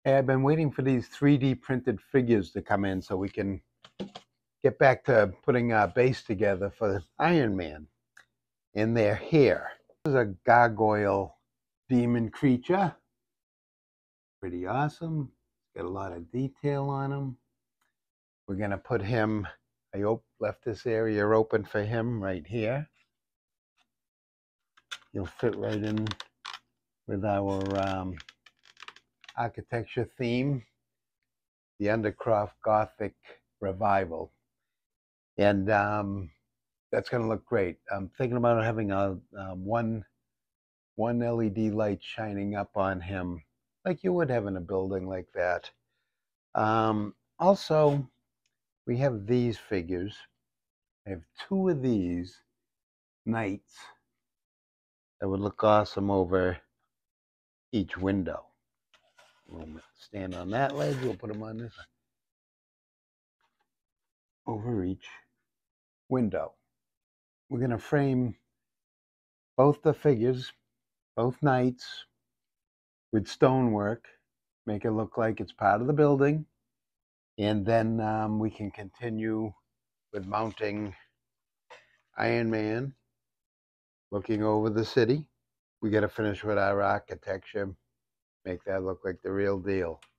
Hey, I've been waiting for these 3D printed figures to come in so we can get back to putting our base together for Iron Man in their hair. This is a gargoyle demon creature. Pretty awesome. Got a lot of detail on him. We're going to put him, I left this area open for him right here. He'll fit right in with our architecture theme, the Undercroft Gothic Revival. And that's going to look great. I'm thinking about having a one LED light shining up on him, like you would have in a building like that. Also, we have these figures. I have two of these knights that would look awesome over each window. We'll stand on that ledge. We'll put them on this over each window. We're going to frame both the figures, both knights, with stonework, make it look like it's part of the building, and then we can continue with mounting Iron Man, looking over the city. We got to finish with our architecture, make that look like the real deal.